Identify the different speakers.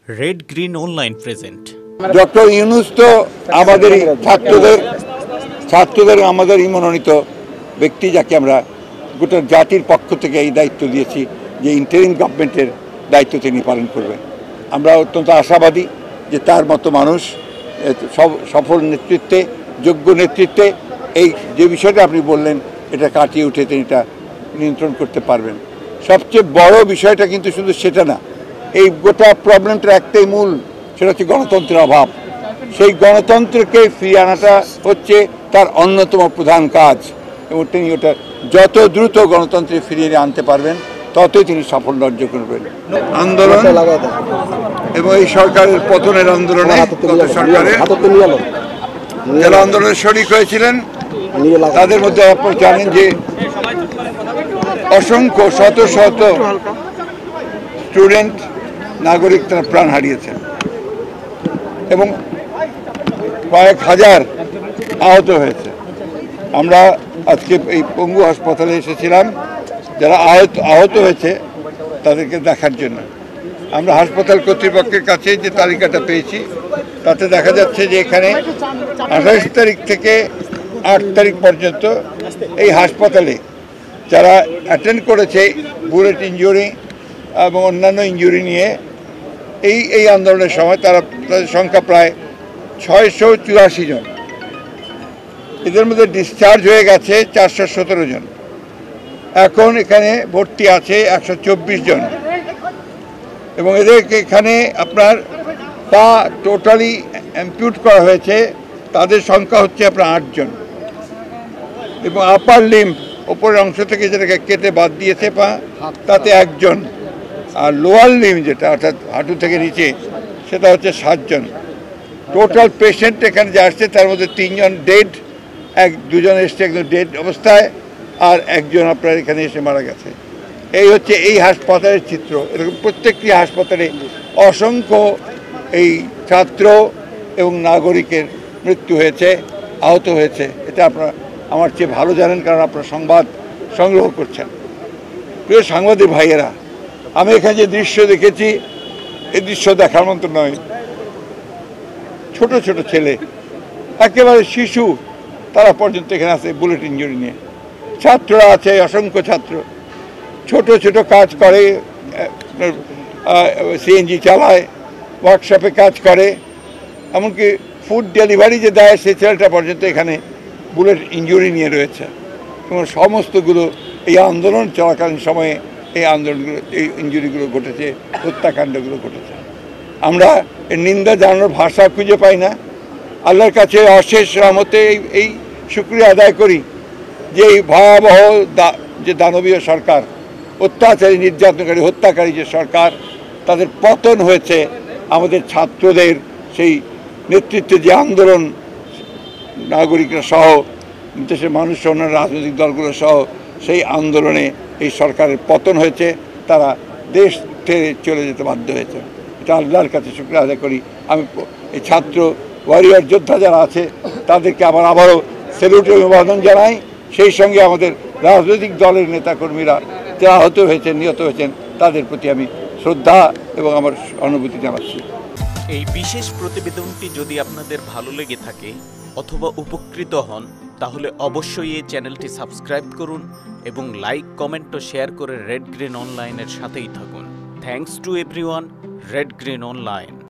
Speaker 1: Red Green Online present.
Speaker 2: Doctor Yunus তো আমাদেরই ছাত্রদের আমাদেরই মনোনীত ব্যক্তি, যাকে আমরা গোটা জাতির পক্ষ থেকে এই দায়িত্ব দিয়েছি যে ইন্টারিম গভর্নমেন্টের দায়িত্ব তিনি পালন করবেন। আমরা অত্যন্ত আশাবাদী যে তার মতো মানুষ সফল নেতৃত্বে, যোগ্য নেতৃত্বে এই যে বিষয়টা আপনি বললেন এটা কাটিয়ে উঠে তিনি এটা নিয়ন্ত্রণ করতে পারবেন। সবচেয়ে বড় বিষয়টা কিন্তু শুধু সেটা না, এই গোটা প্রবলেমটার একটাই মূল, সেটা হচ্ছে গণতন্ত্রের অভাব। সেই গণতন্ত্রকে ফিরিয়ে আনাটা হচ্ছে তার অন্যতম প্রধান কাজ, এবং তিনি ওটা যত দ্রুত গণতন্ত্রে ফিরিয়ে আনতে পারবেন ততই তিনি সাফল্য অর্জন করবেন। আন্দোলন এবং এই সরকারের পতনের আন্দোলনে সরকারের যারা আন্দোলনে শরিক হয়েছিলেন তাদের মধ্যে আপনারা জানেন যে অসংখ্য শত শত স্টুডেন্ট, নাগরিক তারা প্রাণ হারিয়েছেন এবং কয়েক হাজার আহত হয়েছে। আমরা আজকে এই পঙ্গু হাসপাতালে এসেছিলাম যারা আহত হয়েছে তাদেরকে দেখার জন্য। আমরা হাসপাতাল কর্তৃপক্ষের কাছে যে তালিকাটা পেয়েছি তাতে দেখা যাচ্ছে যে এখানে 28 তারিখ থেকে 8 তারিখ পর্যন্ত এই হাসপাতালে যারা অ্যাটেন্ড করেছে বুলেট ইঞ্জুরি এবং অন্যান্য ইঞ্জুরি নিয়ে এই আন্দোলনের সময় তাদের সংখ্যা প্রায় 684 জন। এদের মধ্যে ডিসচার্জ হয়ে গেছে 417 জন। এখন এখানে ভর্তি আছে 124 জন, এবং এদেরকে এখানে আপনার পা টোটালি অ্যাম্পিউট করা হয়েছে, তাদের সংখ্যা হচ্ছে আপনার 8 জন, এবং আপার লিম্ব ওপরের অংশ থেকে যেটাকে কেটে বাদ দিয়েছে পা, তাতে 1 জন, আর লোয়ার লিম্ব যেটা অর্থাৎ হাঁটু থেকে নিচে সেটা হচ্ছে 7 জন। টোটাল পেশেন্ট এখানে যে আসছে তার মধ্যে 3 জন ডেড, 2 জন এসছে একদম ডেড অবস্থায়, আর 1 জন আপনার এখানে এসে মারা গেছে। এই হচ্ছে এই হাসপাতালের চিত্র। এরকম প্রত্যেকটি হাসপাতালে অসংখ্য এই ছাত্র এবং নাগরিকের মৃত্যু হয়েছে, আহত হয়েছে। এটা আপনারা আমার চেয়ে ভালো জানেন, কারণ আপনারা সংবাদ সংগ্রহ করছেন। প্রিয় সাংবাদিক ভাইয়েরা, আমি এখানে যে দৃশ্য দেখেছি এই দৃশ্য দেখার মতো নয়। ছোট ছোট ছেলে, একেবারে শিশু, তারা পর্যন্ত এখানে আছে বুলেট ইঞ্জুরি নিয়ে। ছাত্ররা আছে, অসংখ্য ছাত্র ছোট ছোট কাজ করে, সিএনজি চালায়, ওয়ার্কশপে কাজ করে, এমনকি ফুড ডেলিভারি যে দেয় সেই ছেলেটা পর্যন্ত এখানে বুলেট ইঞ্জুরি নিয়ে রয়েছে। এবং সমস্তগুলো এই আন্দোলন চলাকালীন সময়ে এই আন্দোলনগুলো, এই ইঞ্জুরিগুলো ঘটেছে, হত্যাকাণ্ডগুলো ঘটেছে। আমরা এর নিন্দা জানানোর ভাষা খুঁজে পাই না। আল্লাহর কাছে অশেষ রহমতে এই শুকরিয়া আদায় করি যে এই ভয়াবহ যে দানবীয় সরকার, অত্যাচারী, নির্যাতনকারী, হত্যাকারী যে সরকার, তাদের পতন হয়েছে আমাদের ছাত্রদের সেই নেতৃত্বে যে আন্দোলন, নাগরিকরা সহ দেশের মানুষ, অন্যান্য রাজনৈতিক দলগুলো সহ সেই আন্দোলনে এই সরকারের পতন হয়েছে। তারা দেশ ছেড়ে চলে যেতে বাধ্য হয়েছে। এটা আল্লাহর কাছে শুকরিয়া আদায় করি। আমি এই ছাত্র ওয়ারিয়র যোদ্ধা যারা আছে তাদেরকে আবারও স্যালুট এবং অভিবাদন জানাই। সেই সঙ্গে আমাদের রাজনৈতিক দলের নেতাকর্মীরা যারা আহত হয়েছেন, নিহত হয়েছেন, তাদের প্রতি আমি শ্রদ্ধা এবং আমার অনুভূতি জানাচ্ছি।
Speaker 1: এই বিশেষ প্রতিবেদনটি যদি আপনাদের ভালো লেগে থাকে অথবা উপকৃত হন, তাহলে অবশ্যই এই চ্যানেলটি সাবস্ক্রাইব করুন এবং লাইক, কমেন্ট ও শেয়ার করে রেড গ্রিন অনলাইনের সাথেই থাকুন। Thanks to everyone. Red Green online.